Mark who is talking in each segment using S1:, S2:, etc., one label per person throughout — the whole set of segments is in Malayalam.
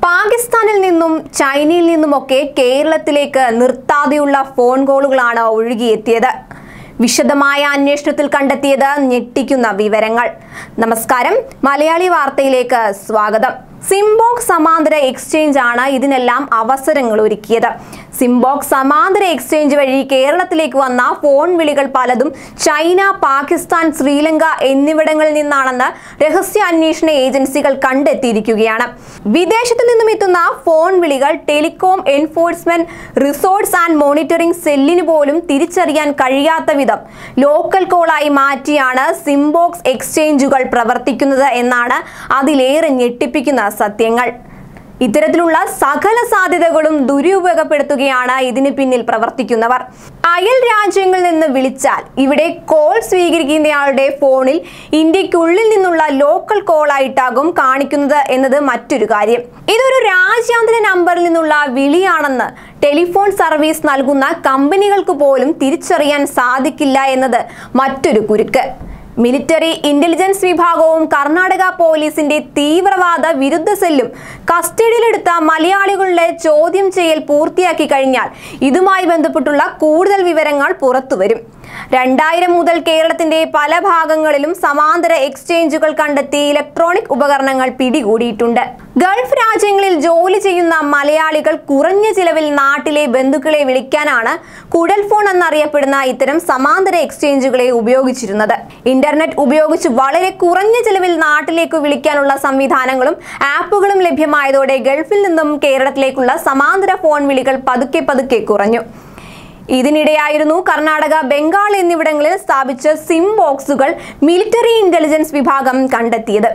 S1: പാകിസ്ഥാനിൽ നിന്നും ചൈനയിൽ നിന്നുമൊക്കെ കേരളത്തിലേക്ക് നിർത്താതെയുള്ള ഫോൺ കോളുകളാണ് ഒഴുകിയെത്തിയത്. വിശദമായ അന്വേഷണത്തിൽ കണ്ടെത്തിയത് ഞെട്ടിക്കുന്ന വിവരങ്ങൾ. നമസ്കാരം, മലയാളി വാർത്തയിലേക്ക് സ്വാഗതം. സിംബോക്സ് സമാന്തര എക്സ്ചേഞ്ച് ആണ് ഇതിനെല്ലാം അവസരങ്ങൾ ഒരുക്കിയത്. സിംബോക്സ് സമാന്തര എക്സ്ചേഞ്ച് വഴി കേരളത്തിലേക്ക് വന്ന ഫോൺ വിളികൾ പലതും ചൈന, പാകിസ്ഥാൻ, ശ്രീലങ്ക എന്നിവിടങ്ങളിൽ നിന്നാണെന്ന് രഹസ്യാന്വേഷണ ഏജൻസികൾ കണ്ടെത്തിയിരിക്കുകയാണ്. വിദേശത്തു നിന്നും എത്തുന്ന ഫോൺ വിളികൾ telecom enforcement resource and monitoring സെല്ലിന് പോലും തിരിച്ചറിയാൻ കഴിയാത്ത വിധം ലോക്കൽ കോളായി മാറ്റിയാണ് സിംബോക്സ് എക്സ്ചേഞ്ചുകൾ പ്രവർത്തിക്കുന്നത് എന്നാണ് അതിലേറെ ഞെട്ടിപ്പിക്കുന്ന സത്യങ്ങൾ. ഇത്തരത്തിലുള്ള സകല സാധ്യതകളും ദുരുപയോഗപ്പെടുത്തുകയാണ് ഇതിന് പിന്നിൽ പ്രവർത്തിക്കുന്നവർ. അയൽ രാജ്യങ്ങളിൽ നിന്ന് വിളിച്ചാൽ ഇവിടെ കോൾ സ്വീകരിക്കുന്നയാളുടെ ഫോണിൽ ഇന്ത്യക്കുള്ളിൽ നിന്നുള്ള ലോക്കൽ കോളായിട്ടാകും കാണിക്കുന്നത് എന്നത് മറ്റൊരു കാര്യം. ഇതൊരു രാജ്യാന്തര നമ്പറിൽ നിന്നുള്ള വിളിയാണെന്ന് ടെലിഫോൺ സർവീസ് നൽകുന്ന കമ്പനികൾക്ക് പോലും തിരിച്ചറിയാൻ സാധിക്കില്ല എന്നത് മറ്റൊരു കുരുക്ക്. മിലിറ്ററി ഇന്റലിജൻസ് വിഭാഗവും കർണാടക പോലീസിന്റെ തീവ്രവാദ വിരുദ്ധ സെല്ലും കസ്റ്റഡിയിലെടുത്ത മലയാളികളുടെ ചോദ്യം ചെയ്യൽ പൂർത്തിയാക്കി കഴിഞ്ഞാൽ ഇതുമായി ബന്ധപ്പെട്ടുള്ള കൂടുതൽ വിവരങ്ങൾ പുറത്തുവരും. 2000 മുതൽ കേരളത്തിന്റെ പല ഭാഗങ്ങളിലും സമാന്തര എക്സ്ചേഞ്ചുകൾ കണ്ടെത്തി ഇലക്ട്രോണിക് ഉപകരണങ്ങൾ പിടികൂടിയിട്ടുണ്ട്. ഗൾഫ് രാജ്യങ്ങളിൽ ജോലി ചെയ്യുന്ന മലയാളികൾ കുറഞ്ഞ ചിലവിൽ നാട്ടിലെ ബന്ധുക്കളെ വിളിക്കാനാണ് കുഴൽ ഫോൺ എന്നറിയപ്പെടുന്ന ഇത്തരം സമാന്തര എക്സ്ചേഞ്ചുകളെ ഉപയോഗിച്ചിരുന്നത്. ഇന്റർനെറ്റ് ഉപയോഗിച്ച് വളരെ കുറഞ്ഞ ചിലവിൽ നാട്ടിലേക്ക് വിളിക്കാനുള്ള സംവിധാനങ്ങളും ആപ്പുകളും ലഭ്യമായതോടെ ഗൾഫിൽ നിന്നും കേരളത്തിലേക്കുള്ള സമാന്തര ഫോൺ വിളികൾ പതുക്കെ കുറഞ്ഞു. ഇതിനിടെയായിരുന്നു കർണാടക, ബംഗാൾ എന്നിവിടങ്ങളിൽ സ്ഥാപിച്ച സിം ബോക്സുകൾ മിലിറ്ററി ഇന്റലിജൻസ് വിഭാഗം കണ്ടെത്തിയത്.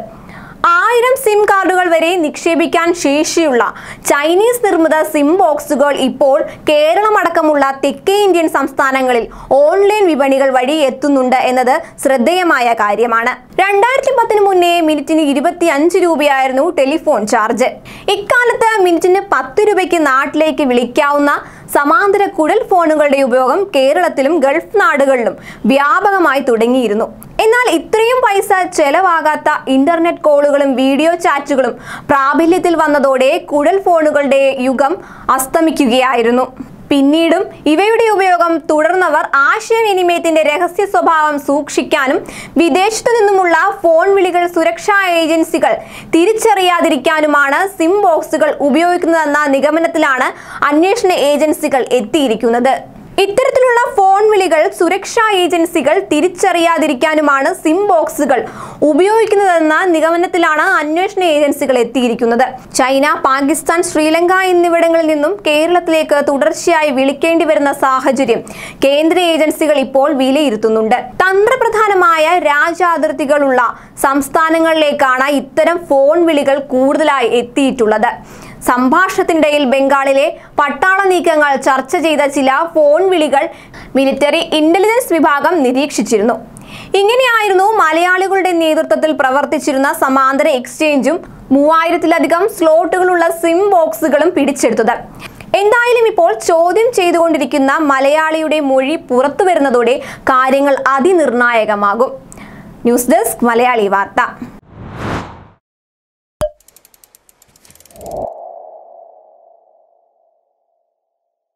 S1: 1000 സിം കാർഡുകൾ വരെ നിക്ഷേപിക്കാൻ ശേഷിയുള്ള ചൈനീസ് നിർമ്മിത സിം ബോക്സുകൾ ഇപ്പോൾ കേരളമടക്കമുള്ള തെക്കേ ഇന്ത്യൻ സംസ്ഥാനങ്ങളിൽ ഓൺലൈൻ വിപണികൾ വഴി എത്തുന്നുണ്ട് എന്നത് ശ്രദ്ധേയമായ കാര്യമാണ്. 2010 മുന്നേ മിനിറ്റിന് 25 രൂപയായിരുന്നു ടെലിഫോൺ ചാർജ്. ഇക്കാലത്ത് മിനിറ്റിന് 10 രൂപയ്ക്ക് നാട്ടിലേക്ക് വിളിക്കാവുന്ന സമാന്തര കുഴൽ ഫോണുകളുടെ ഉപയോഗം കേരളത്തിലും ഗൾഫ് നാടുകളിലും വ്യാപകമായി തുടങ്ങിയിരുന്നു. എന്നാൽ ഇത്രയും പൈസ ചെലവാകാത്ത ഇന്റർനെറ്റ് കോളുകളും വീഡിയോ ചാറ്റുകളും പ്രാബല്യത്തിൽ വന്നതോടെ കുഴൽ ഫോണുകളുടെ യുഗം അസ്തമിക്കുകയായിരുന്നു. പിന്നീടും ഇവയുടെ ഉപയോഗം തുടർന്നവർ ആശയവിനിമയത്തിന്റെ രഹസ്യ സ്വഭാവം സൂക്ഷിക്കാനും വിദേശത്തു നിന്നുമുള്ള ഫോൺ വിളികൾ സുരക്ഷാ ഏജൻസികൾ തിരിച്ചറിയാതിരിക്കാനുമാണ് സിം ബോക്സുകൾ ഉപയോഗിക്കുന്നതെന്ന നിഗമനത്തിലാണ് അന്വേഷണ ഏജൻസികൾ എത്തിയിരിക്കുന്നത്. ഇത്തരത്തിലുള്ള ഫോൺ വിളികൾ സുരക്ഷാ ഏജൻസികൾ തിരിച്ചറിയാതിരിക്കാനുമാണ് സിം ബോക്സുകൾ ഉപയോഗിക്കുന്നതെന്ന നിഗമനത്തിലാണ് അന്വേഷണ ഏജൻസികൾ എത്തിയിരിക്കുന്നത്. ചൈന, പാകിസ്ഥാൻ, ശ്രീലങ്ക എന്നിവിടങ്ങളിൽ നിന്നും കേരളത്തിലേക്ക് തുടർച്ചയായി വിളിക്കേണ്ടി വരുന്ന സാഹചര്യം കേന്ദ്ര ഏജൻസികൾ ഇപ്പോൾ വിലയിരുത്തുന്നുണ്ട്. തന്ത്രപ്രധാനമായ രാജ്യാതിർത്തികളുള്ള സംസ്ഥാനങ്ങളിലേക്കാണ് ഇത്തരം ഫോൺ വിളികൾ കൂടുതലായി എത്തിയിട്ടുള്ളത്. സംഭാഷണത്തിനിടയിൽ ബംഗാളിലെ പട്ടാള നീക്കങ്ങൾ ചർച്ച ചെയ്ത ചില ഫോൺ വിളികൾ മിലിറ്ററി ഇന്റലിജൻസ് വിഭാഗം നിരീക്ഷിച്ചിരുന്നു. ഇങ്ങനെയായിരുന്നു മലയാളികളുടെ നേതൃത്വത്തിൽ പ്രവർത്തിച്ചിരുന്ന സമാന്തര എക്സ്ചേഞ്ചും 3000-ലധികം സ്ലോട്ടുകളുള്ള സിം ബോക്സുകളും പിടിച്ചെടുത്തത്. എന്തായാലും ഇപ്പോൾ ചോദ്യം ചെയ്തുകൊണ്ടിരിക്കുന്ന മലയാളിയുടെ മൊഴി പുറത്തു വരുന്നതോടെ കാര്യങ്ങൾ അതിനിർണായകമാകും. ന്യൂസ് ഡെസ്ക്, മലയാളി വാർത്ത.